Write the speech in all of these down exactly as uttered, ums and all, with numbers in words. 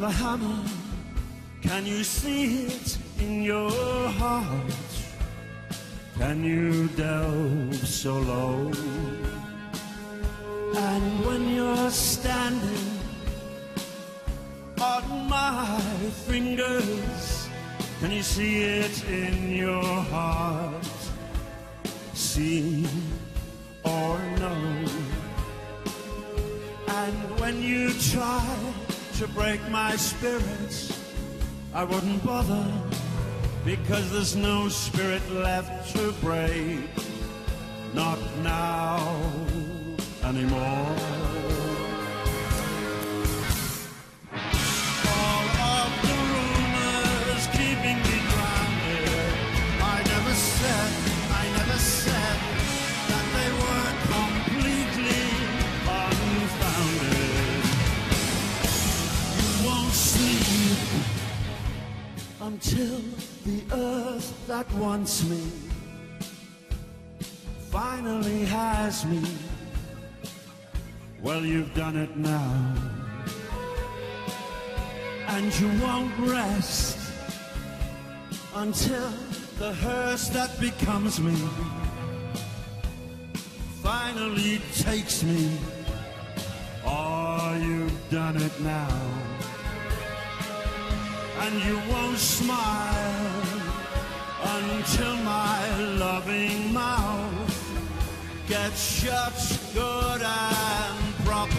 a hammer, can you see it in your heart? Can you delve so low? And when you're standing on my fingers, can you see it in your heart? See or know? And when you try to break my spirits, I wouldn't bother, because there's no spirit left to break, not now anymore. All of the rumors keeping me grounded, I never said, I never said that they were completely unfounded. You won't sleep until the earth that wants me finally has me. Well, you've done it now, and you won't rest until the hearse that becomes me finally takes me. Oh, you've done it now, and you won't smile until my loving mouth gets shut good and proper.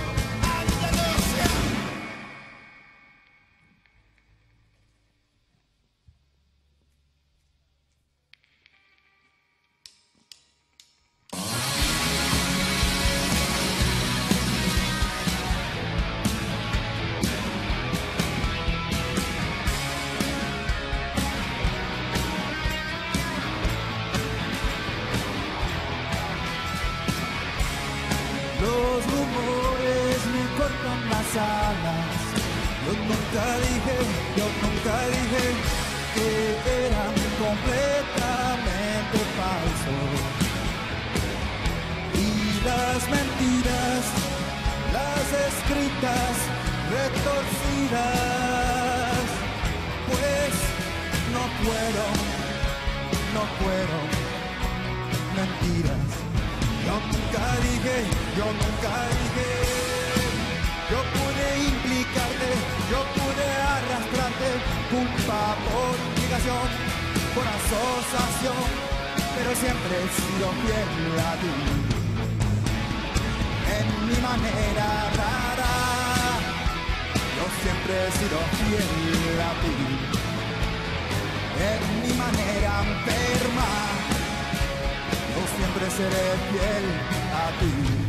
Los rumores me cortan las alas. Yo nunca dije, yo nunca dije que eran completamente falsos. Y las mentiras, las escritas, retorcidas, pues no fueron, no fueron mentiras. Yo nunca dije, yo nunca dije, yo pude implicarte, yo pude arrastrarte, culpa por obligación, por asociación, pero siempre he sido fiel a ti. En mi manera rara, yo siempre he sido fiel a ti. En mi manera enferma, yo siempre seré fiel a ti.